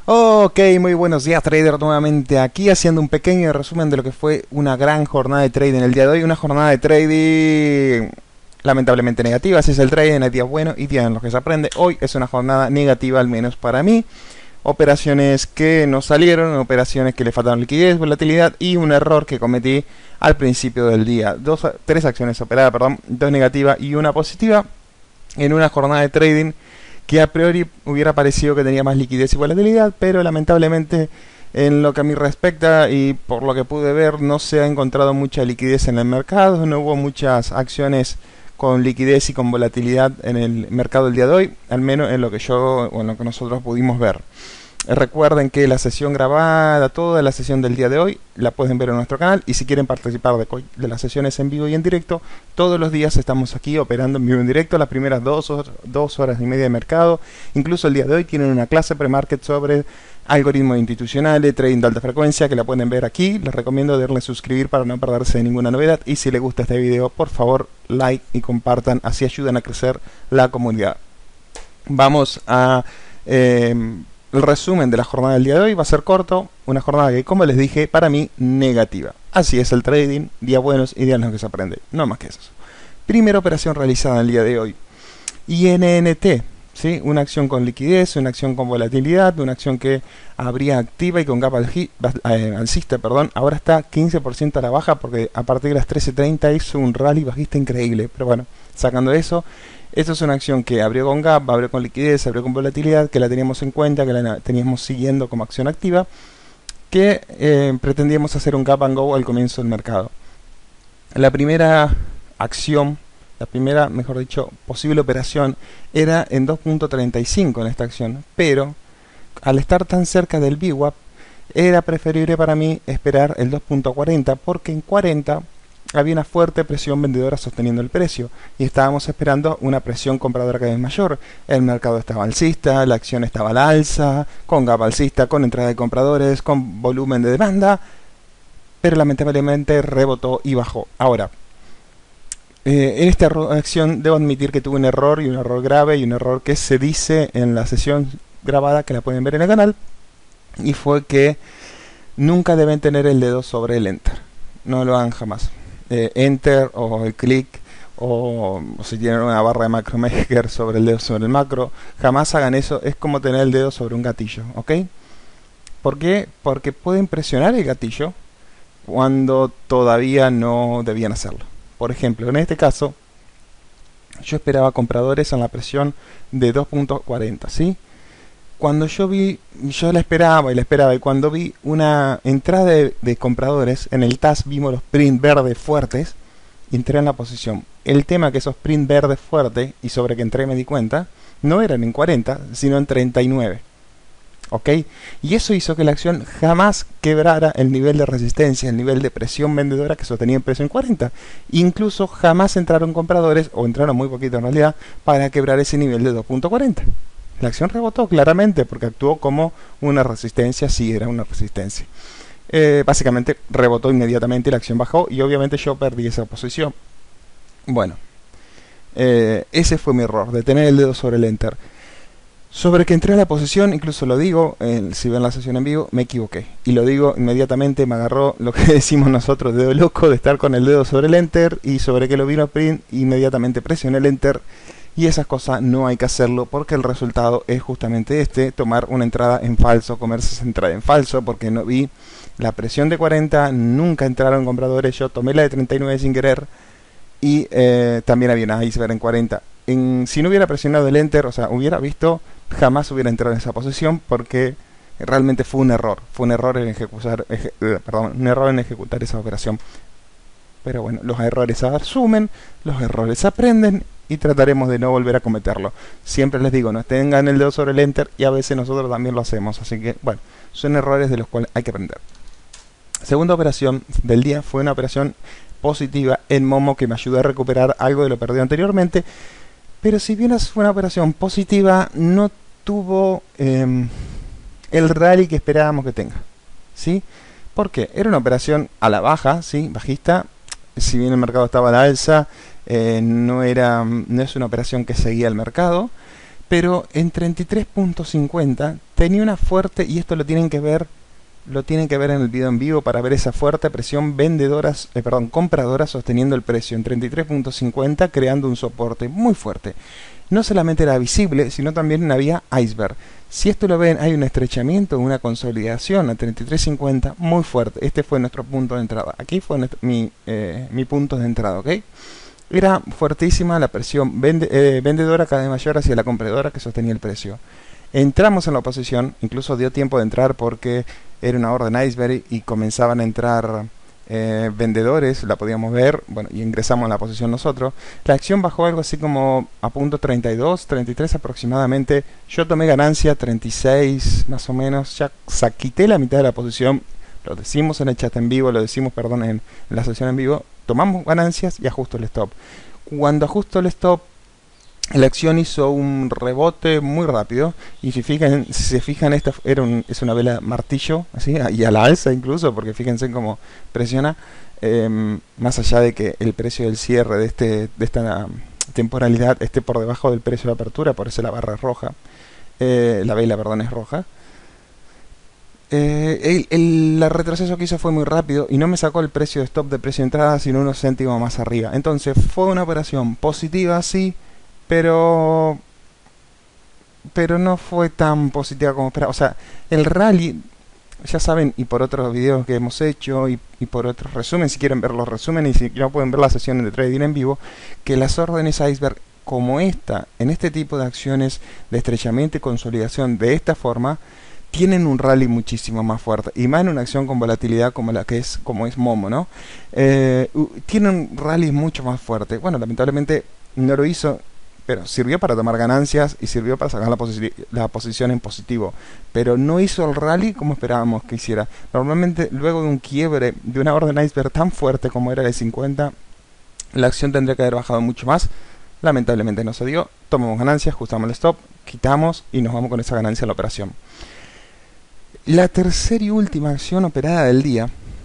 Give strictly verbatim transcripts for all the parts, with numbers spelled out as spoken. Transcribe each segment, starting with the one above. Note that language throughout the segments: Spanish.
Ok, muy buenos días trader, nuevamente aquí haciendo un pequeño resumen de lo que fue una gran jornada de trading el día de hoy. Una jornada de trading lamentablemente negativa, así es el trading, hay días buenos y días en los que se aprende. Hoy es una jornada negativa, al menos para mí. Operaciones que no salieron, operaciones que le faltaron liquidez, volatilidad y un error que cometí al principio del día. Dos, tres acciones operadas, perdón, dos negativas y una positiva en una jornada de trading que a priori hubiera parecido que tenía más liquidez y volatilidad, pero lamentablemente en lo que a mí respecta y por lo que pude ver no se ha encontrado mucha liquidez en el mercado, no hubo muchas acciones con liquidez y con volatilidad en el mercado el día de hoy, al menos en lo que yo o en lo que nosotros pudimos ver. Recuerden que la sesión grabada, toda la sesión del día de hoy, la pueden ver en nuestro canal. Y si quieren participar de, de las sesiones en vivo y en directo, todos los días estamos aquí operando en vivo y en directo. Las primeras dos, dos horas y media de mercado. Incluso el día de hoy tienen una clase pre-market sobre algoritmos institucionales, trading de alta frecuencia, que la pueden ver aquí. Les recomiendo darle suscribir para no perderse de ninguna novedad. Y si les gusta este video, por favor, like y compartan. Así ayudan a crecer la comunidad. Vamos a... Eh, El resumen de la jornada del día de hoy va a ser corto, una jornada que, como les dije, para mí negativa. Así es el trading, días buenos y días en los que se aprende, no más que eso. Primera operación realizada el día de hoy, I N N T, ¿sí? Una acción con liquidez, una acción con volatilidad, una acción que abría activa y con gap alcista, perdón. Ahora está quince por ciento a la baja porque a partir de las trece treinta hizo un rally bajista increíble, pero bueno, sacando eso, esto es una acción que abrió con gap, abrió con liquidez, abrió con volatilidad, que la teníamos en cuenta, que la teníamos siguiendo como acción activa, que eh, pretendíamos hacer un gap and go al comienzo del mercado. La primera acción, la primera, mejor dicho, posible operación era en dos punto treinta y cinco en esta acción, pero al estar tan cerca del V WAP era preferible para mí esperar el dos punto cuarenta, porque en cuarenta había una fuerte presión vendedora sosteniendo el precio y estábamos esperando una presión compradora cada vez mayor. El mercado estaba alcista, la acción estaba a la alza, con gap alcista, con entrada de compradores, con volumen de demanda, pero lamentablemente rebotó y bajó. Ahora, eh, en esta acción debo admitir que tuve un error, y un error grave, y un error que se dice en la sesión grabada, que la pueden ver en el canal, y fue que nunca deben tener el dedo sobre el enter. No lo hagan jamás. Eh, enter o el clic o, o si tienen una barra de macro maker sobre el dedo sobre el macro, jamás hagan eso. Es como tener el dedo sobre un gatillo, ¿ok? ¿Por qué? Porque pueden presionar el gatillo cuando todavía no debían hacerlo. Por ejemplo, en este caso yo esperaba compradores en la presión de dos punto cuarenta, ¿sí? Cuando yo vi, yo la esperaba y la esperaba, y cuando vi una entrada de, de compradores, en el T A S vimos los print verdes fuertes, y entré en la posición. El tema que esos print verdes fuertes, y sobre que entré me di cuenta, no eran en cuarenta, sino en treinta y nueve. ¿Ok? Y eso hizo que la acción jamás quebrara el nivel de resistencia, el nivel de presión vendedora que sostenía el precio en cuarenta. Incluso jamás entraron compradores, o entraron muy poquito en realidad, para quebrar ese nivel de dos punto cuarenta. La acción rebotó claramente porque actuó como una resistencia, sí era una resistencia. Eh, básicamente rebotó inmediatamente y la acción bajó, y obviamente yo perdí esa posición. Bueno, eh, ese fue mi error, de tener el dedo sobre el enter. Sobre que entré a la posición, incluso lo digo, eh, si ven la sesión en vivo, me equivoqué. Y lo digo inmediatamente, me agarró lo que decimos nosotros, dedo loco, de estar con el dedo sobre el enter, y sobre que lo vino a print, inmediatamente presioné el enter. Y esas cosas no hay que hacerlo, porque el resultado es justamente este: tomar una entrada en falso, comerse esa entrada en falso, porque no vi la presión de cuarenta, nunca entraron compradores, yo tomé la de treinta y nueve sin querer, y eh, también había una iceberg en cuarenta. En, si no hubiera presionado el enter, o sea, hubiera visto, jamás hubiera entrado en esa posición, porque realmente fue un error, fue un error en ejecutar, eje, perdón, un error en ejecutar esa operación. Pero bueno, los errores se asumen, los errores se aprenden, y trataremos de no volver a cometerlo. Siempre les digo, no tengan el dedo sobre el enter, y a veces nosotros también lo hacemos. Así que, bueno, son errores de los cuales hay que aprender. Segunda operación del día fue una operación positiva en Momo, que me ayudó a recuperar algo de lo perdido anteriormente. Pero si bien fue una operación positiva, no tuvo eh, el rally que esperábamos que tenga, ¿sí? ¿Por qué? Era una operación a la baja, ¿sí? Bajista. Si bien el mercado estaba a la alza, eh, no, era, no es una operación que seguía el mercado, pero en treinta y tres punto cincuenta tenía una fuerte, y esto lo tienen que ver, lo tienen que ver en el video en vivo para ver esa fuerte presión vendedora, eh, perdón, compradora sosteniendo el precio en treinta y tres punto cincuenta, creando un soporte muy fuerte. No solamente era visible, sino también había iceberg. Si esto lo ven, hay un estrechamiento, una consolidación a treinta y tres cincuenta muy fuerte. Este fue nuestro punto de entrada. Aquí fue nuestro, mi, eh, mi punto de entrada, ¿ok? Era fuertísima la presión vende, eh, vendedora cada vez mayor hacia la compradora que sostenía el precio. Entramos en la oposición, incluso dio tiempo de entrar porque era una orden iceberg y comenzaban a entrar eh, vendedores, la podíamos ver, bueno, y ingresamos en la posición nosotros. La acción bajó algo así como a punto treinta y dos, treinta y tres aproximadamente. Yo tomé ganancia treinta y seis más o menos, ya quité la mitad de la posición, lo decimos en el chat en vivo, lo decimos, perdón, en, en la sesión en vivo, tomamos ganancias y ajusto el stop. Cuando ajusto el stop, la acción hizo un rebote muy rápido y si, fijan, si se fijan, esta era un, es una vela martillo, así, y a la alza incluso, porque fíjense cómo presiona, eh, más allá de que el precio del cierre de, este, de esta temporalidad esté por debajo del precio de apertura, por eso la barra es roja, eh, la vela, perdón, es roja. Eh, el, el, el retroceso que hizo fue muy rápido y no me sacó el precio de stop de precio de entrada, sino unos céntimos más arriba. Entonces fue una operación positiva, sí, pero pero no fue tan positiva como esperaba. O sea, el rally, ya saben, y por otros videos que hemos hecho y, y por otros resúmenes, si quieren ver los resúmenes y si no pueden ver las sesiones de trading en vivo, que las órdenes iceberg como esta, en este tipo de acciones de estrechamiento y consolidación de esta forma, tienen un rally muchísimo más fuerte, y más en una acción con volatilidad como la que es, como es Momo, ¿no? Eh, tienen un rally mucho más fuerte. Bueno, lamentablemente no lo hizo, pero sirvió para tomar ganancias y sirvió para sacar la, posi la posición en positivo, pero no hizo el rally como esperábamos que hiciera. Normalmente luego de un quiebre de una orden iceberg tan fuerte como era de cincuenta, la acción tendría que haber bajado mucho más. Lamentablemente no se dio, tomamos ganancias, ajustamos el stop, quitamos y nos vamos con esa ganancia a la operación. La tercera y última acción operada del día,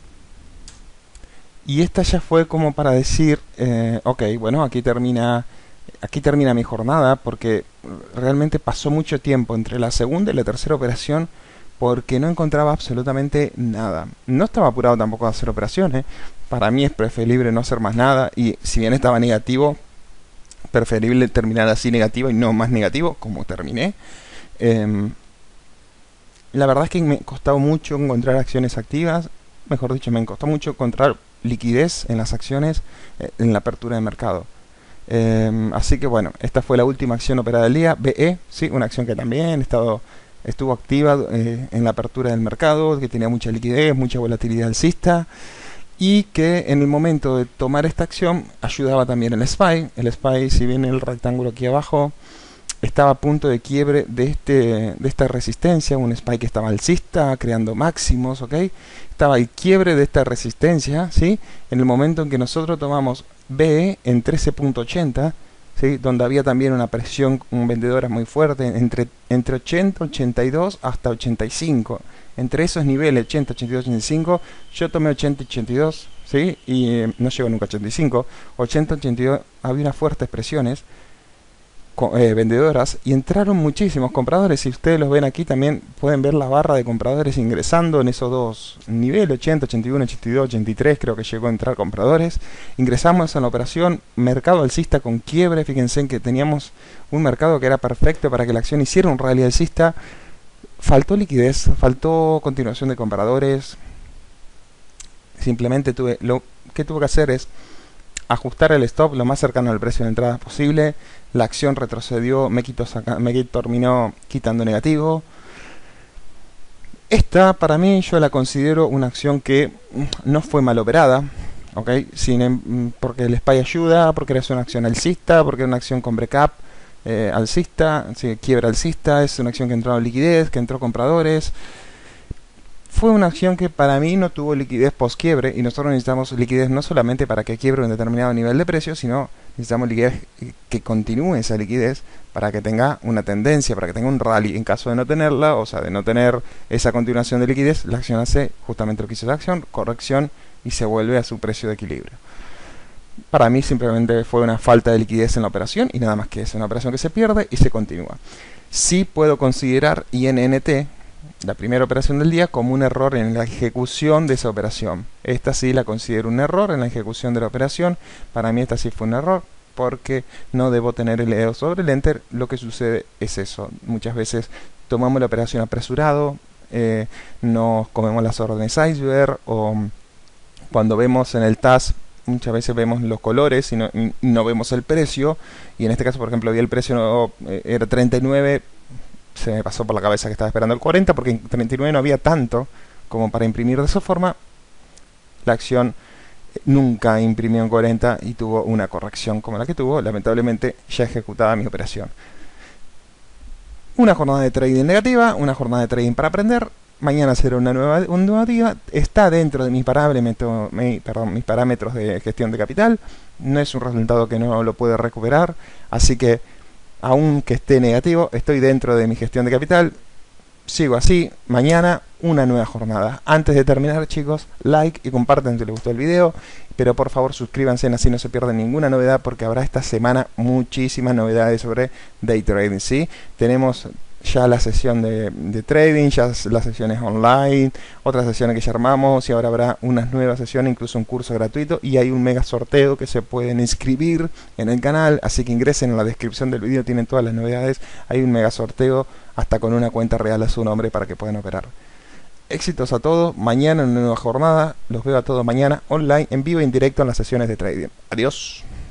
y esta ya fue como para decir, eh, ok, bueno, aquí termina aquí termina mi jornada, porque realmente pasó mucho tiempo entre la segunda y la tercera operación porque no encontraba absolutamente nada. No estaba apurado tampoco a hacer operaciones, para mí es preferible no hacer más nada, y si bien estaba negativo, preferible terminar así negativo y no más negativo como terminé. eh, La verdad es que me costó mucho encontrar acciones activas, mejor dicho, me costó mucho encontrar liquidez en las acciones eh, en la apertura de mercado. Eh, así que bueno, esta fue la última acción operada del día, B E, sí, una acción que también estado, estuvo activa eh, en la apertura del mercado, que tenía mucha liquidez, mucha volatilidad alcista, y que en el momento de tomar esta acción ayudaba también el S P Y. El S P Y, si bien el rectángulo aquí abajo, estaba a punto de quiebre de, este, de esta resistencia, un S P Y que estaba alcista, creando máximos, ¿ok? Estaba el quiebre de esta resistencia, ¿sí? En el momento en que nosotros tomamos B E en trece punto ochenta, ¿sí? Donde había también una presión vendedora muy fuerte, entre, entre ochenta, ochenta y dos hasta ochenta y cinco. Entre esos niveles, ochenta, ochenta y dos, ochenta y cinco, yo tomé ochenta, ochenta y dos, ¿sí? Y eh, no llegó nunca a ochenta y cinco. ochenta, ochenta y dos, había unas fuertes presiones Eh, vendedoras, y entraron muchísimos compradores. Si ustedes los ven aquí, también pueden ver la barra de compradores ingresando en esos dos niveles, ochenta, ochenta y uno, ochenta y dos, ochenta y tres, creo que llegó a entrar compradores. Ingresamos en la operación, mercado alcista con quiebre. Fíjense en que teníamos un mercado que era perfecto para que la acción hiciera un rally alcista. Faltó liquidez, faltó continuación de compradores. Simplemente tuve, lo que tuve que hacer es ajustar el stop lo más cercano al precio de entrada posible. La acción retrocedió, me, quitó saca, me terminó quitando negativo. Esta, para mí, yo la considero una acción que no fue mal operada, ¿ok? Sin, porque el S P Y ayuda, porque es una acción alcista, porque es una acción con breakup eh, alcista, sí, quiebra alcista, es una acción que entró en liquidez, que entró compradores. Fue una acción que para mí no tuvo liquidez post quiebre, y nosotros necesitamos liquidez no solamente para que quiebre un determinado nivel de precio, sino necesitamos liquidez que continúe esa liquidez para que tenga una tendencia, para que tenga un rally. En caso de no tenerla, o sea, de no tener esa continuación de liquidez, la acción hace justamente lo que hizo la acción, corrección, y se vuelve a su precio de equilibrio. Para mí simplemente fue una falta de liquidez en la operación y nada más que eso, una operación que se pierde y se continúa. Sí puedo considerar I N N T, la primera operación del día, como un error en la ejecución de esa operación. Esta sí la considero un error en la ejecución de la operación. Para mí esta sí fue un error porque no debo tener el dedo sobre el enter. Lo que sucede es eso. Muchas veces tomamos la operación apresurado, eh, nos comemos las órdenes iceberg, o cuando vemos en el task muchas veces vemos los colores y no, y no vemos el precio, y en este caso por ejemplo vi el precio, no, eh, era treinta y nueve, se me pasó por la cabeza que estaba esperando el cuarenta porque en treinta y nueve no había tanto como para imprimir de esa forma. La acción nunca imprimió en cuarenta y tuvo una corrección como la que tuvo. Lamentablemente ya ejecutada mi operación. Una jornada de trading negativa, una jornada de trading para aprender. Mañana será una nueva, un nuevo día. Está dentro de mis parámetros, mi, perdón, mis parámetros de gestión de capital. No es un resultado que no lo puede recuperar. Así que, aunque esté negativo, estoy dentro de mi gestión de capital. Sigo así. Mañana una nueva jornada. Antes de terminar, chicos, like y compartan si les gustó el video. Pero por favor suscríbanse, así no se pierden ninguna novedad, porque habrá esta semana muchísimas novedades sobre day trading, ¿sí? Tenemos ya la sesión de, de trading, ya las sesiones online, otras sesiones que ya armamos, y ahora habrá unas nuevas sesiones, incluso un curso gratuito, y hay un mega sorteo que se pueden inscribir en el canal, así que ingresen en la descripción del video, tienen todas las novedades. Hay un mega sorteo hasta con una cuenta real a su nombre para que puedan operar. Éxitos a todos, mañana en una nueva jornada, los veo a todos mañana online, en vivo e en directo en las sesiones de trading. Adiós.